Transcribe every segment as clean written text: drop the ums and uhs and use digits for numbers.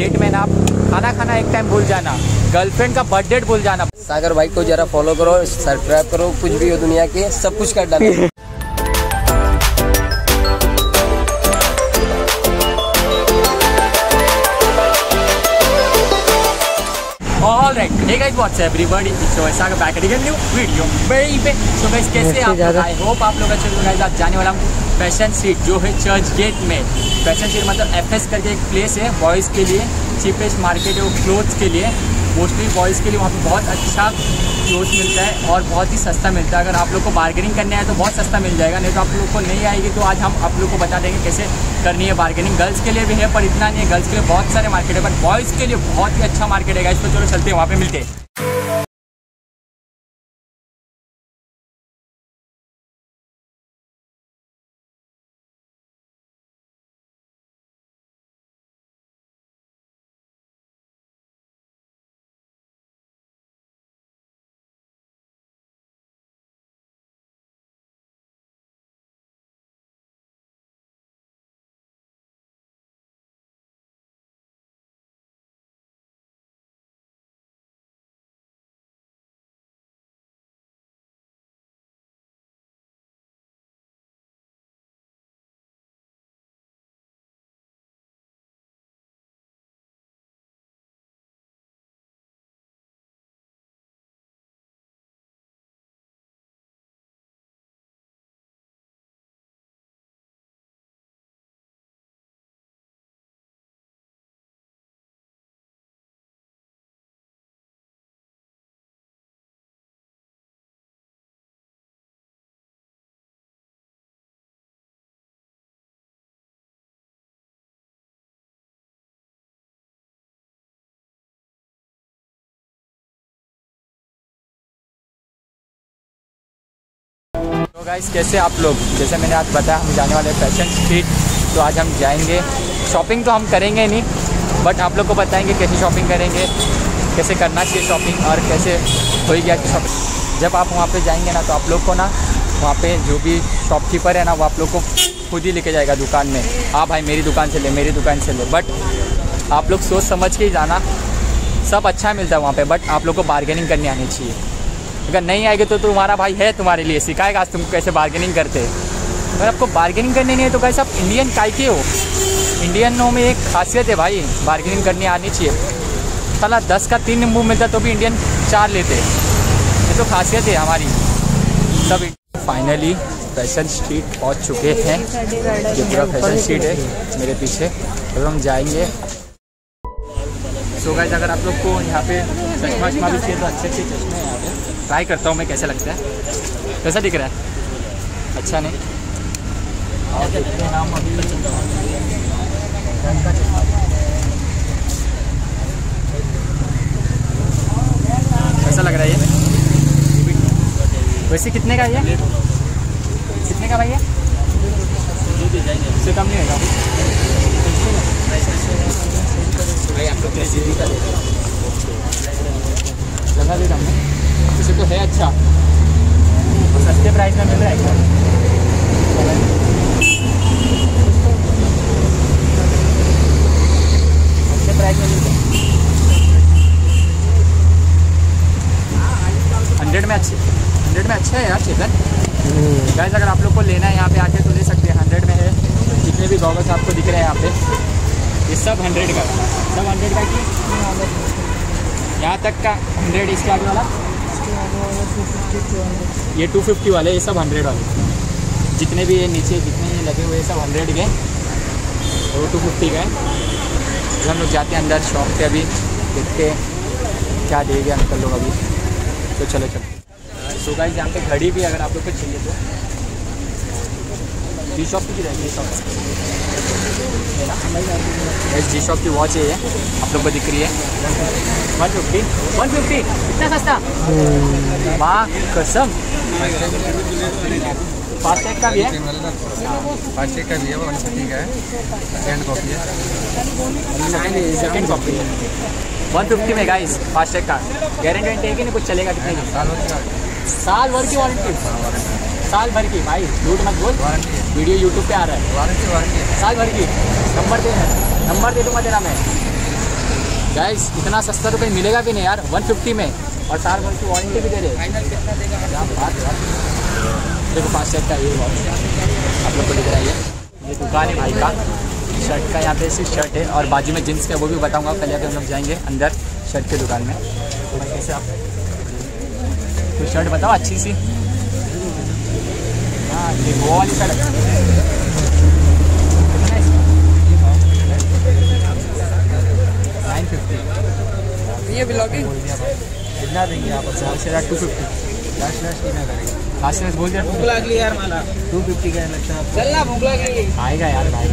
Late में ना आप खाना खाना एक टाइम भूल जाना, गर्लफ्रेंड का बर्थडे भूल जाना। सागर भाई को जरा फॉलो करो, सब्सक्राइब करो, कुछ भी हो दुनिया के सब कुछ कर डालो। Alright, hey guys, what's up everybody? So Sagar back again new video, baby. So guys, कैसे आप लोग? I hope आप लोग अच्छे होंगे। guys, आज जाने वाला हूँ फैशन स्ट्रीट जो है चर्च गेट में। फैशन स्ट्रीट मतलब FS करके एक प्लेस है बॉयज़ के लिए, चीपेस्ट मार्केट है वो क्लोथ्स के लिए, मोस्टली बॉयज़ के लिए। वहाँ पे बहुत अच्छा क्लोथ मिलता है और बहुत ही सस्ता मिलता है। अगर आप लोग को बार्गेनिंग करना है तो बहुत सस्ता मिल जाएगा, नहीं तो आप लोग को नहीं आएगी। तो आज हम आप लोग को बता देंगे कैसे करनी है बार्गेनिंग। गर्ल्स के लिए भी है पर इतना नहीं है, गर्ल्स के लिए बहुत सारे मार्केट है, पर बॉयज़ के लिए बहुत ही अच्छा मार्केट है गाइस। तो चलो चलते हैं, वहाँ पे मिलते हैं। तो गाइस कैसे आप लोग, जैसे मैंने आज बताया हम जाने वाले फैशन स्ट्रीट। तो आज हम जाएंगे, शॉपिंग तो हम करेंगे नहीं, बट आप लोग को बताएंगे कैसे शॉपिंग करेंगे, कैसे करना चाहिए शॉपिंग और कैसे हो गया शॉपिंग। जब आप वहाँ पे जाएंगे ना तो आप लोग को ना वहाँ पे जो भी शॉपकीपर है ना वो आप लोग को खुद ही लेके जाएगा दुकान में। हाँ भाई मेरी दुकान से ले, मेरी दुकान से ले, बट आप लोग सोच समझ के ही जाना। सब अच्छा मिलता है वहाँ पे, बट आप लोग को बार्गेनिंग करनी आनी चाहिए। अगर नहीं आएगी तो तुम्हारा भाई है तुम्हारे लिए, सिखाएगा आज तुमको कैसे बार्गेनिंग करते हैं। अगर आपको बार्गेनिंग करनी नहीं है तो कैसे आप इंडियन काय के हो। इंडियनों में एक खासियत है भाई, बार्गेनिंग करनी आनी चाहिए। साला 10 का 3 नींबू मिलता तो भी इंडियन 4 लेते, ये तो खासियत है हमारी सब। फाइनली फैशन स्ट्रीट पहुँच चुके हैं। ये पूरा फैशन स्ट्रीट है मेरे पीछे, तो हम जाएंगे। सो गाइस अगर आप लोग को यहाँ पे चश्मा वश्मा भी चाहिए तो अच्छे अच्छे चश्मे हैं यहाँ पे। ट्राई करता हूँ मैं कैसा लगता है, कैसा दिख रहा है, अच्छा नहीं। और देखते हैं हम अभी कैसा लग रहा है ये। वैसे कितने का है ये, कितने का भाई है? इससे कम नहीं होगा भाई। आप लोग सीधी का लगा देता हमने, इसे तो है अच्छा और सस्ते प्राइस में मिल रहा है। अच्छे प्राइस में मिल रहा है, 100 में अच्छे, 100 में अच्छा है यार चेतन। गाइस अगर आप लोग को लेना है यहाँ पे आके तो ले सकते हैं, 100 में है। जितने भी गॉगल्स आपको दिख रहे हैं यहाँ पे ये सब 100 का, सब 100 का कि यहाँ तक का 100। इसके आगे वाला ये 250 वाले, ये सब 100 वाले। जितने भी ये नीचे जितने ये लगे हुए सब 100 के, वो 250 का है। हम लोग जाते हैं अंदर शॉप पे, अभी देखते हैं क्या देंगे अंकल लोग अभी। तो चलो चलो। सो गाइस यहाँ पे घड़ी भी अगर आप लोग को चाहिए तो जी शॉप की रहेगी, है ना। जी शॉप की वॉच है ये, आप लोग को दिख रही है 150 इतना सस्ता, माँ कसम। फास्टैग का भी है, फास्टैग का भी है, वो 150 का है, सेकंड कॉपी है, सेकंड कॉपी 150 में गाइस। फास्टैग का गारंटी है कि नहीं कुछ चलेगा कितने की? साल भर की वारंटी, साल भर की भाई, झूठ मत बोल, वीडियो यूट्यूब पे आ रहा है। वारंटी साल भर की। नंबर दे दूँगा तेरा मैं, गाइस इतना सस्ता तो कहीं मिलेगा भी नहीं यार, 150 में, और 4 वर्ष की वारंटी भी दे रहे हैं। क्या बात है यार। देखो 5 सेट का ये बॉक्स आप लोग को दिख रहा है, ये दुकान है भाई का शर्ट का। यहाँ पे सिर्फ शर्ट है और बाजू में जींस का, वो भी बताऊँगा। पहले अभी हम लोग जाएंगे अंदर शर्ट की दुकान में। तो कैसे आप तो शर्ट बताओ अच्छी सी। हाँ ये वो वाली शर्ट ये ब्लॉगिंग कितना देंगे आप? 250 लास्ट कितना करेंगे? लास्ट में बोल दिया भूख लगी यार मला 250 का लगता है। चल ना, भूख लगी। आएगा यार भाई।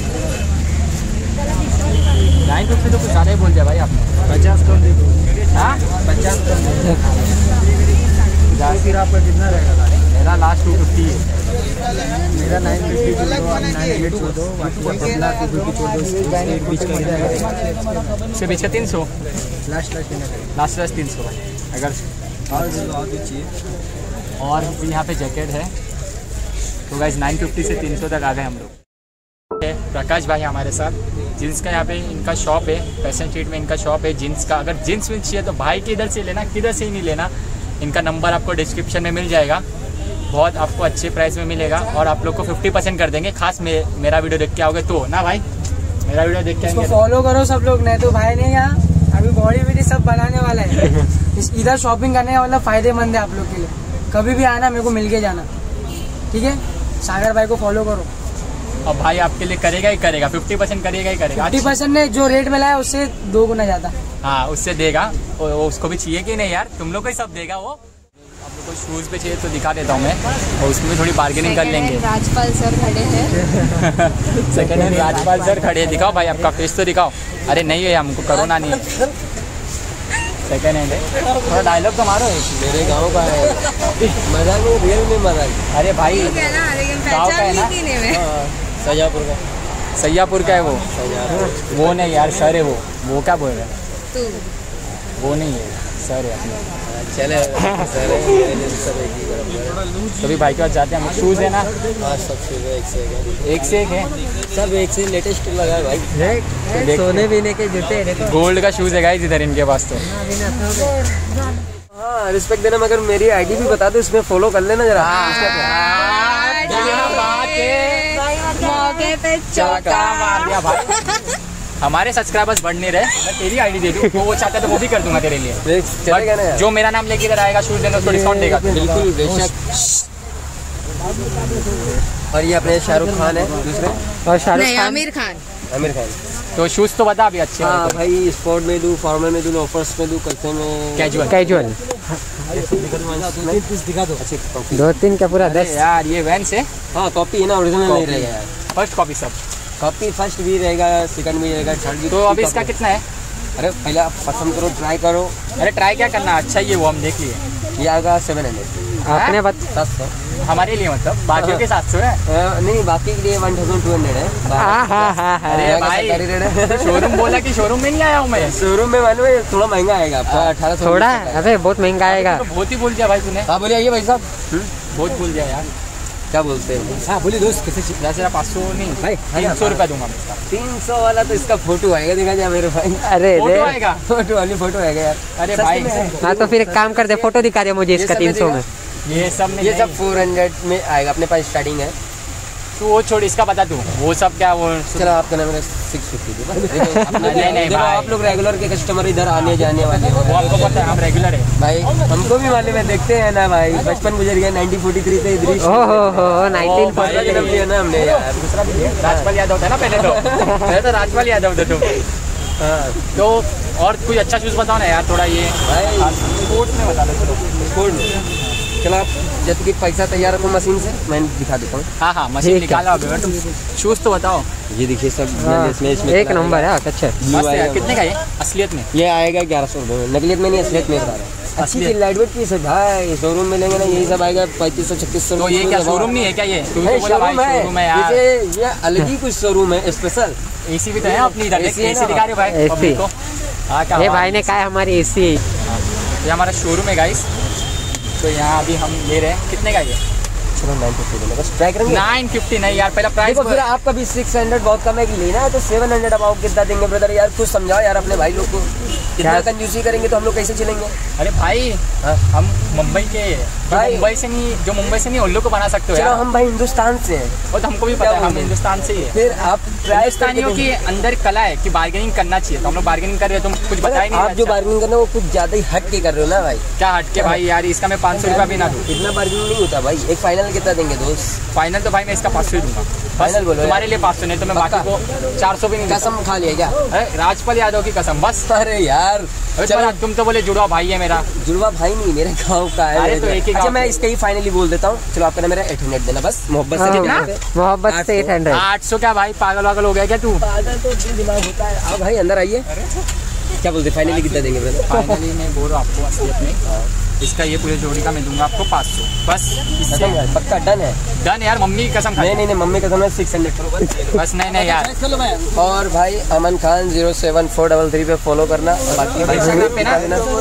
950 तो कुछ ज़्यादा ही बोल दिया भाई आपने। 50 कम दे दो। हाँ 50 कम दे दो। फिर आपका कितना रहेगा? मेरा लास्ट 250 है। मेरा 950 छोड़ दो, 900 छोड़ दो, बाकी का पतला 250 छोड़ दो। इसके बीच का कितना रहेगा? इसके बीच का 300, लास्ट कितना करेगा? लास्ट 300 भाई। अगर और भी चाहिए। और भी यहाँ पे जैकेट है। तो गाइस 950 से 300 तक आ गए हम लोग। प्रकाश भाई हमारे साथ जीन्स का यहाँ पे इनका शॉप है, फैशन स्ट्रीट में इनका शॉप है जीन्स का। अगर जीन्स विन्स चाहिए तो भाई के इधर से लेना, किधर से ही नहीं लेना। इनका नंबर आपको डिस्क्रिप्शन में मिल जाएगा। बहुत आपको अच्छे प्राइस में मिलेगा और आप लोग को 50% कर देंगे। खास मेरा वीडियो देख के आओगे तो ना भाई, मेरा वीडियो देख के इसको आएंगे। फॉलो करो सब लोग, नहीं तो भाई ने यहाँ अभी बॉडी वीडी सब बनाने वाला है। इधर शॉपिंग करने वाला फायदेमंद है आप लोग के लिए। कभी भी आना, मेरे को मिल के जाना, ठीक है। सागर भाई को फॉलो करो। और भाई आपके लिए करेगा ही करेगा, 50% करेगा ही करेगा। 50% ने जो रेट में लाया उससे 2 गुना ज्यादा। हाँ उससे देगा। और उसको भी चाहिए कि नहीं यार, तुम लोग को ही सब देगा वो। आप लोग को शूज़ पे चाहिए तो दिखा देता हूँ मैं, और उसमें भी थोड़ी बार्गेनिंग कर लेंगे। राजपाल सर खड़े हैं। सेकंड हैंड राजपाल सर खड़े हैं। दिखाओ भाई आपका फेस तो दिखाओ। अरे नहीं है, हमको कोरोना नहीं है, सेकंड हैंड है। थोड़ा डायलॉग तो मारो। मेरे गाँव का है, मजा नहीं, रियल में मजा है। अरे भाई ठीक है ना, लेकिन गाँव का है पहचान ना? नहीं की में। सजापुर का। सैयापुर का है वो। वो नहीं यार, सर है वो क्या बोल रहे हैं? तू वो नहीं है, सर है अपने। चले कभी भाई के पास जाते हैं हम। शूज़ है ना? एक से एक है, सब एक से लेटेस्ट लगा है भाई। सोने पीने के जूते देखो, गोल्ड का शूज़ है गाइस इधर इनके पास तो। हाँ रिस्पेक्ट देना, मगर मेरी आईडी भी बता दो, इसमें फॉलो कर लेना जरा। मौके पे चौका मार दिया भाई। हमारे सब्सक्राइबर्स बढ़ नहीं रहे, मैं तेरी आईडी दे दूँ, वो चाहता है तो वो भी कर दूंगा तेरे लिए। चलेगा ना यार? जो मेरा नाम लेके इधर आएगा शूज़ देने, उसको डिस्काउंट देगा। बिल्कुल बेशक। और ये अपने शाहरुख खान है दूसरे, और शाहरुख नहीं, खान, आमिर खान। आमिर खान। तो शूज़ तो बता अभी अच्छे। हाँ भाई, स्पोर्ट में दूँ, फॉर्मल में दूँ, लोफर्स में दूँ, कल्चे में कैजुअल। दिखा दो। अच्छी 2-3 का पूरा 10 यार ये वैन से। हाँ कॉपी है ना, ओरिजिनल नहीं रहेगा यार। फर्स्ट कॉपी सब। कॉपी फर्स्ट भी रहेगा, सेकंड भी रहेगा, थर्ड भी। तो अभी इसका कितना है? अरे पहले आप पसंद करो, ट्राई करो। अरे ट्राई क्या करना, अच्छा ही है वो, हम देख लिए। ये आएगा 700। आपने 700 हमारे लिए मतलब, बाकियों के 700 है। नहीं, बाकी के लिए 1200 है। अरे भाई शोरूम बोला कि शोरूम में नहीं आया हूँ मैं। शोरूम में मालूम है थोड़ा महंगा आएगा आपका, 1800। थोड़ा, अबे बहुत महंगा आएगा। तो बहुत ही बोल दिया भाई तूने। हाँ बोलिए, आइए भाई साहब। बहुत बोल दिया यार। क्या बोलते हैं? हाँ बोलिए दोस्त, कैसे? जैसे 500 नहीं भाई 300 रुपया दूंगा मैं इसका। 300 वाला तो इसका फोटो आएगा, देखा जाए मेरे भाई। अरे फोटो आएगा? फोटो वाली फोटो आएगा यार। अरे भाई हाँ तो फिर एक काम कर दे, फोटो दिखा दे मुझे इसका 300 में। ये सब में ये सब 400 में आएगा, अपने पास स्टार्टिंग है। तू वो छोड़, इसका बता तू वो सब क्या वो। चलो आपका नाम है 650। नहीं भाई, आप लोग रेगुलर के कस्टमर इधर आने जाने वाले हो। वो आपको पता है हम रेगुलर है भाई, हमको भी मालूम है, देखते हैं ना भाई। बचपन गुजर गया 1943 से इधर। ओहो 1943 जन्म लिया ना हमने यार। दूसरा भी है, राजपाल यादव था ना पहले तो। पहले तो राजपाल यादव थे तुम। तो और कोई अच्छा शूज़ बताओ ना यार थोड़ा। ये भाई स्पोर्ट्स में बता दो। चलो स्पोर्ट में चलो, आप जब कि पैसा तैयार रखो मशीन से, मैं दिखा देता हूँ। हाँ हाँ मशीन निकाला अभी तुम। शूज़ तो बताओ। ये देखिए सब इसमें एक नंबर है। अच्छा मस्त है यार। कितने का ये असलियत में? ये आएगा 1100 रुपये में। नकलियत में नहीं, असलियत में बता रहे हैं। अच्छी चीज लाइट वेट पीस है भाई। शोरूम में लेंगे ना, यही सब आएगा 3500-3600। तो ये क्या शोरूम नहीं है क्या? ये तू तो बोला भाई शोरूम है यार। ये अलग ही कुछ शोरूम है स्पेशल। एसी भी तो है अपनी इधर। AC है एसी ना? दिखा रहे हो भाई AC। पब्लिक को। हाँ क्या ये भाई ने कहा है हमारी AC है। ये हमारा शोरूम है गाइस। तो यहाँ अभी हम ले रहे हैं। कितने का ये? चलो 950 देना, बस ट्राई करेंगे। 950 नहीं यार, पहला प्राइस देखो फिर आपका भी 600 बहुत कम है कि लेना है तो 700 अब आप कितना देंगे ब्रदर? यार कुछ समझाओ यार अपने भाई लोग को, इतना कंजूसी करेंगे तो हम लोग कैसे चलेंगे? अरे भाई हाँ? हम मुंबई के भाई। जो मुंबई से नहीं उन लोग को बना सकते हो चलो यार। हम भाई हिंदुस्तान से हैं, वो तो हमको भी पता है, हम हिंदुस्तान से ही है। फिर आप हिंदुस्तानियों की अंदर कला है कि बार्गेनिंग करना चाहिए, तो हम लोग बार्गेनिंग कर रहे हैं, तुम कुछ बता ही नहीं आप रहे। जो बार्गेनिंग करना वो कुछ ज्यादा ही हट के कर रहे हो ना भाई। क्या हट के भाई यार, इसका मैं 500 रुपया भी ना दूँ। इतना बार्गेनिंग नहीं होता भाई। एक फाइनल कितना देंगे दोस्त? फाइनल तो भाई मैं इसका 500 ही दूंगा। फाइनल बोलो तुम्हारे लिए 500 नहीं तो मैं बाकी को 400 भी नहीं दूंगा। कसम खा लिया क्या? अरे राजपाल यादव की कसम बस। अरे यार अरे चलो, तुम तो बोले जुड़वा भाई है मेरा। जुड़वा भाई नहीं मेरे गाँव का है। अरे तो एक ही अच्छा गाँव मैं के। इसका ही फाइनली बोल देता हूँ, चलो आपका ना मेरा 800 देना बस, मोहब्बत से कितना? मोहब्बत से 800। 800 क्या भाई, पागल वागल हो गया क्या तू? पागल तो दिमाग होता है। आओ भाई अंदर आइए, क्या बोलते फाइनली कितना देंगे ब्रदर? फाइनली मैं बोल रहा हूँ आपको असलियत में, इसका ये पूरे जोड़ी का मैं दूंगा आपको 500 बस। इससे पक्का डन है? डन यार, मम्मी की कसम खा। नहीं मम्मी कसम है 600 करो बस। बस नहीं यार। और भाई अमन खान 07433 पे फॉलो करना, बाकी भाई इंस्टाग्राम पे ना?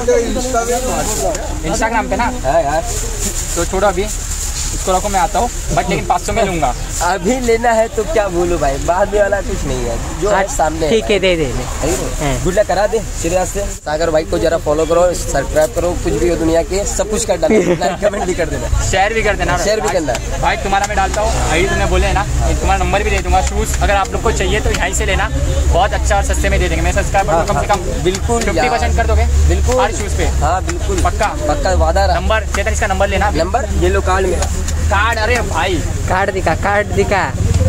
ना इंस्टाग्राम पे ना, है यार। तो छोड़ो अभी इसको रखो, मैं आता हूँ बट लेकिन 500 में लूंगा। अभी लेना है तो क्या बोलूं भाई, बाद में वाला कुछ नहीं है, जो है सामने ठीक है, दे दे। गुड लक करा दे सीरियस से। सागर भाई को जरा फॉलो करो, सब्सक्राइब करो, कुछ भी हो दुनिया के सब कुछ कर डालना, लाइक कमेंट भी कर देना, शेयर भी कर देना। शेयर भी करना। भाई तुम्हारा मैं डालता हूँ, अभी तुमने बोले ना, तुम्हारा नंबर भी दे दूंगा। शूज़ अगर आप लोग को चाहिए तो यहीं से लेना, बहुत अच्छा और सस्ते में दे देंगे। मैं सब्सक्राइबर को कम से कम बिल्कुल 50% कर दोगे बिल्कुल हर शूज़ पे? हाँ बिल्कुल पक्का वादा रहा। नंबर चेतन, इसका नंबर लेना। नंबर ये लो कार्ड मेरा। कार्ड? अरे भाई कार्ड दिखा, कार्ड दिखा।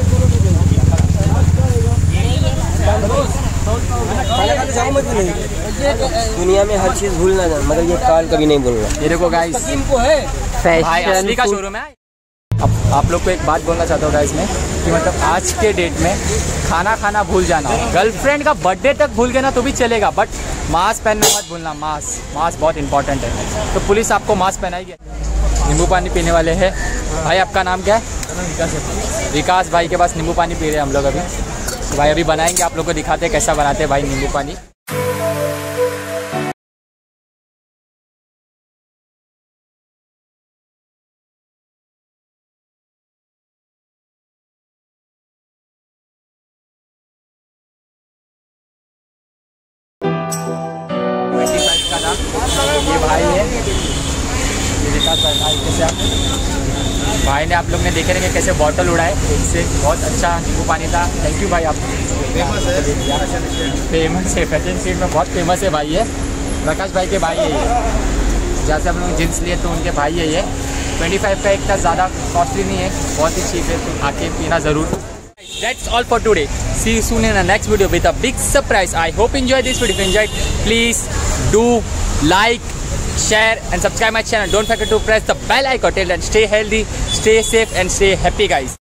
दुनिया में हर चीज भूलना जाए मगर ये कार्ड कभी नहीं भूलना। ये देखो गाइस, भाई असली का फैशन शोरूम है। अब आप लोग को एक बात बोलना चाहता हूँ गाइस में, कि मतलब आज के डेट में खाना भूल जाना, गर्लफ्रेंड का बर्थडे तक भूल गए ना तो भी चलेगा, बट मास्क पहनना मत भूलना। मास्क बहुत इंपॉर्टेंट है। तो पुलिस आपको मास्क पहनाएगी। नींबू पानी पीने वाले हैं भाई। आपका नाम क्या है? विकास भाई के पास नींबू पानी पी रहे हैं हम लोग अभी। भाई अभी बनाएंगे, आप लोग को दिखाते हैं कैसा बनाते हैं भाई नींबू पानी। ये भाई है, ये विकास भाई कैसे आप भाई ने, आप लोग ने देखे रहेंगे कैसे बॉटल उड़ाए, इससे बहुत अच्छा नींबू पानी था। थैंक यू भाई, आप फेमस है फैशन स्ट्रीट में, बहुत फेमस है भाई। ये प्रकाश भाई के भाई है ये, जैसे हम लोग जींस लिए तो उनके भाई है ये। 25 का इतना ज़्यादा कॉस्टली नहीं है, बहुत ही चीप है, तो आके पीना ज़रूर। That's all for today. See you soon in the next video with a big surprise. I hope you enjoyed this video. If you enjoyed, please do like, share and subscribe my channel. Don't forget to press the bell icon. Till then, stay healthy, stay safe and stay happy guys.